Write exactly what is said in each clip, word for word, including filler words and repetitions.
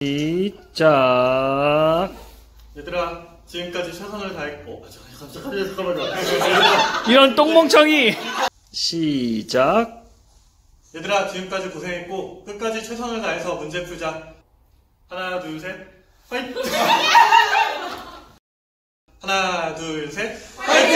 시작. 얘들아, 지금까지 최선을 다했고. 아, 잠깐만, 잠깐만요. 이런 똥멍청이. 시작. 얘들아, 지금까지 고생했고 끝까지 최선을 다해서 문제 풀자. 하나, 둘, 셋. 파이팅! 하나, 둘, 셋. 파이팅!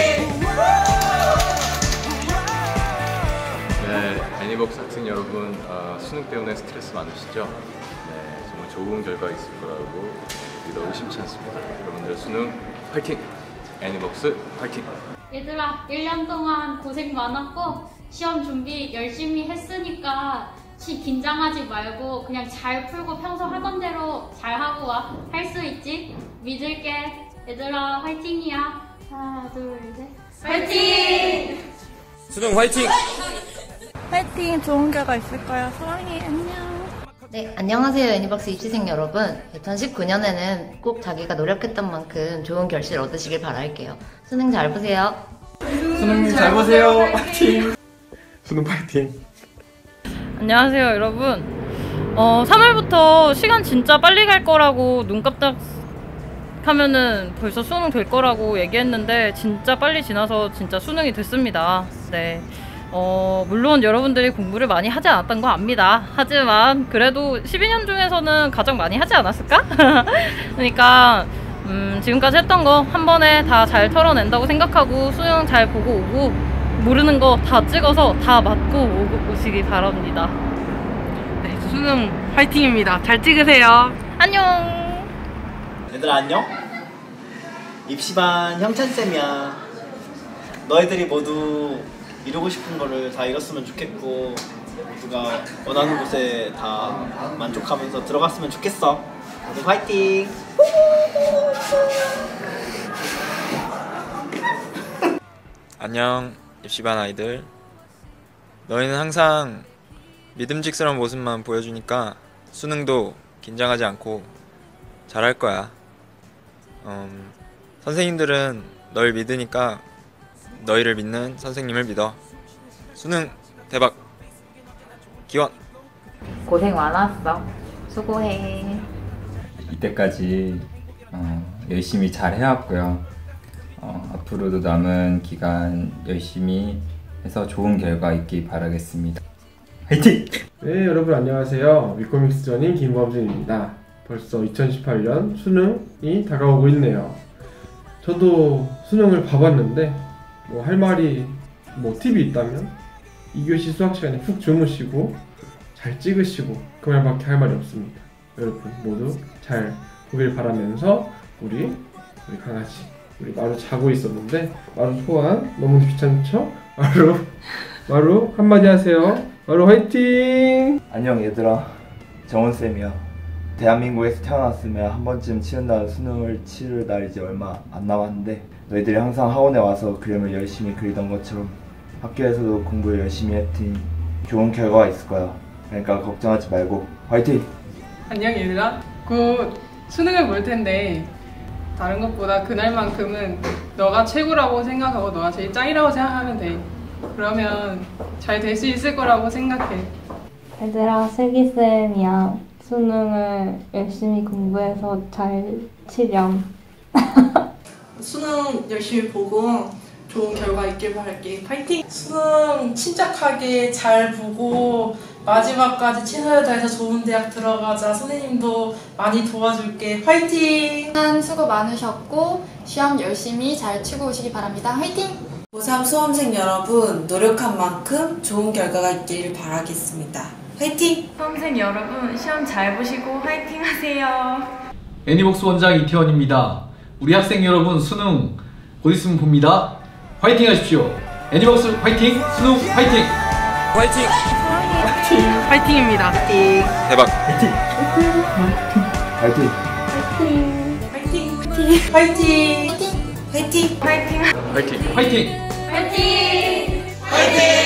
네, 애니복스 학생 여러분, 어, 수능 때문에 스트레스 많으시죠? 네, 정말 좋은 결과 있을 거라고 믿어 의심치 않습니다. 여러분들 수능 파이팅! 애니복스 파이팅! 얘들아, 일 년 동안 고생 많았고 시험 준비 열심히 했으니까 시 긴장하지 말고 그냥 잘 풀고 평소 하던 대로 잘 하고 와. 할 수 있지? 믿을게. 얘들아, 화이팅이야. 하나, 둘, 셋. 화이팅! 수능 화이팅! 화이팅! 좋은 결과 있을 거야. 사랑해. 안녕. 네, 안녕하세요 애니박스 입시생 여러분. 이천십구 년에는 꼭 자기가 노력했던 만큼 좋은 결실 얻으시길 바랄게요. 수능 잘 보세요. 수능 잘 보세요. 파이팅! 수능 파이팅! 안녕하세요 여러분. 어, 삼월부터 시간 진짜 빨리 갈 거라고 눈 깜짝 하면은 벌써 수능 될 거라고 얘기했는데 진짜 빨리 지나서 진짜 수능이 됐습니다. 네. 어, 물론 여러분들이 공부를 많이 하지 않았던 거 압니다. 하지만 그래도 십이 년 중에서는 가장 많이 하지 않았을까? 그러니까 음, 지금까지 했던 거 한 번에 다 잘 털어낸다고 생각하고 수능 잘 보고 오고 모르는 거 다 찍어서 다 맞고 오, 오시기 바랍니다. 네, 수능 화이팅입니다. 잘 찍으세요. 안녕. 얘들아 안녕? 입시반 형찬쌤이야. 너희들이 모두 이루고 싶은 거를 다 이뤘으면 좋겠고 모두가 원하는 곳에 다 만족하면서 들어갔으면 좋겠어. 모두 화이팅! 안녕 입시반 아이들. 너희는 항상 믿음직스러운 모습만 보여주니까 수능도 긴장하지 않고 잘할 거야. 음, 선생님들은 널 믿으니까 너희를 믿는 선생님을 믿어. 수능 대박! 기원! 고생 많았어. 수고해. 이때까지 어, 열심히 잘 해왔고요. 어, 앞으로도 남은 기간 열심히 해서 좋은 결과 있길 바라겠습니다. 화이팅! 네, 여러분 안녕하세요. 위코믹스 전인 김범준입니다. 벌써 이천십팔 년 수능이 다가오고 있네요. 저도 수능을 봐봤는데 뭐 할 말이 뭐 팁이 있다면 이 교시 수학 시간에 푹 주무시고 잘 찍으시고 그 말밖에 할 말이 없습니다. 여러분 모두 잘 보길 바라면서 우리 우리 강아지 우리 마루 자고 있었는데 마루 소환 너무 귀찮죠? 마루 마루 한마디 하세요. 마루 화이팅! 안녕 얘들아, 정원쌤이야. 대한민국에서 태어났으면 한 번쯤 치른다는 수능을 치를 날 이제 얼마 안 남았는데 너희들이 항상 학원에 와서 그림을 열심히 그리던 것처럼 학교에서도 공부를 열심히 했더니 좋은 결과가 있을 거야. 그러니까 걱정하지 말고 화이팅! 안녕 얘들아. 곧 수능을 볼 텐데 다른 것보다 그날만큼은 너가 최고라고 생각하고 너가 제일 짱이라고 생각하면 돼. 그러면 잘 될 수 있을 거라고 생각해. 얘들아, 슬기쌤이야. 수능을 열심히 공부해서 잘 치렴. 수능 열심히 보고 좋은 결과 있길 바랄게. 파이팅! 수능 침착하게 잘 보고 마지막까지 최선을 다해서 좋은 대학 들어가자. 선생님도 많이 도와줄게. 화이팅! 수고 많으셨고 시험 열심히 잘 치고 오시기 바랍니다. 화이팅! 고삼 수험생 여러분, 노력한 만큼 좋은 결과가 있기를 바라겠습니다. 화이팅! 수험생 여러분, 시험 잘 보시고 화이팅 하세요. 애니복스 원장 이태원입니다. 우리 학생 여러분 수능 곧 있으면 봅니다. 화이팅 하십시오. 애니복스 화이팅! 수능 화이팅! 화이팅! 화이팅! 화이팅입니다. 화이팅! 대박! 화이팅! 화이팅! 화이팅! 화이팅! 화이팅! 화이팅! 화이팅! 화이팅! 화이팅! 화이팅! 화이팅! 화이팅!